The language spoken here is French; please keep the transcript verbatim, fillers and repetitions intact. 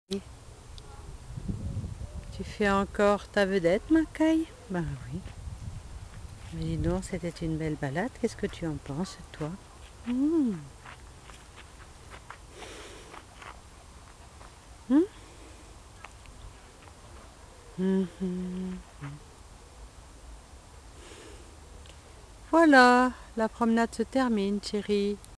Tu fais encore ta vedette, Macaille? Ben oui. Mais dis donc, c'était une belle balade. Qu'est-ce que tu en penses, toi? Mmh. Mmh. Mmh. Voilà, la promenade se termine, chérie.